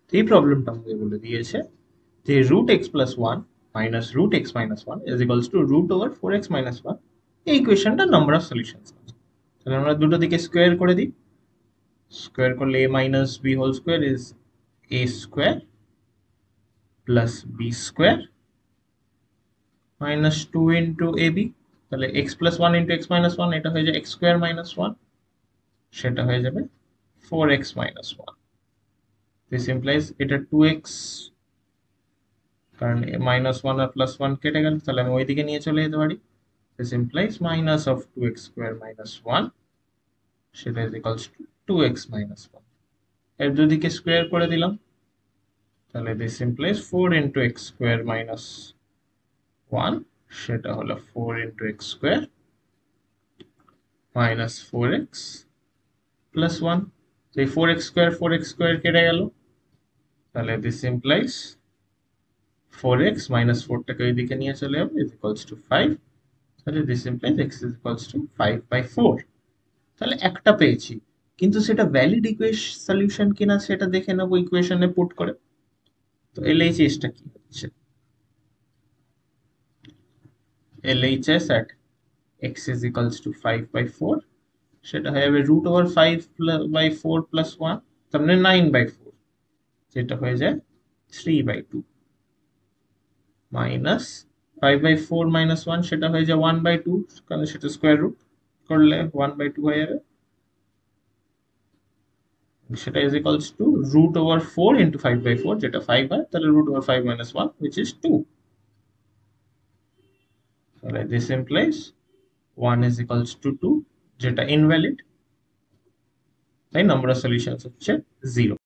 তো এই প্রবলেমটা আমাকে বলে দিয়েছে যে root x plus one minus root x minus one is equals to root over four x minus one. এই ইকুয়েশনটা নাম্বার অফ সলিউশন। তাহলে আমরা দুটো দিকে স্কোয়ার করে দিই। স্কোয়ার করলে a minus B whole square is a square plus B square minus two into A B. তাহলে x plus one into x minus one, এটা হয়ে যায় এক্স স্কোয়ার মাইনাস ওয়ান, সেটা হয়ে যাবে four x minus one. This implies এটা two x, কারণ minus one আর প্লাস ওয়ান কেটে গেল, তাহলে আমি ওইদিকে নিয়ে চলে যেতে পারি। This implies minus of two x square minus one, সেটা is equals to two x minus one. এর দুদিকে স্কোয়ার করে দিলাম, তাহলে this implies four into x square minus one, সেটা হলো four into x square minus four x plus one. এই four x square কেটে গেল, তাহলে this implies four x minus ফোরটাকে ওই দিকে নিয়ে চলে যাবে ইজ ইকুয়ালস টু ফাইভ। তাহলে this implies x is equals to five by four. তাহলে একটা পেয়েছি, কিন্তু সেটা ভ্যালিড সলিউশন কিনা সেটা দেখে নেবো ইকুয়েশনে পুট করে। তো LHS টা কি হচ্ছে, LHS at x is equals to 5 by 4, সেটা হয়ে যাবে রুট ওভার 5 বাই 4 প্লাস 1, তার মানে 9 বাই 4, যেটা হয়ে যায় 3 বাই 2 মাইনাস 5 বাই 4 মাইনাস 1, সেটা হয়ে যায় 1 বাই 2, কারণ সেটা স্কোয়ার রুট করলে 1 বাই 2 হয়ে যাবে। সেটা is equals to root over 4 into 5 by 4, যেটা 5 হয়, তাহলে root over 5 minus 1 which is 2। তাহলে this implies 1 is equals to 2, যেটা ইনভ্যালিড, তাই নাম্বার অফ সলিউশনস হচ্ছে 0।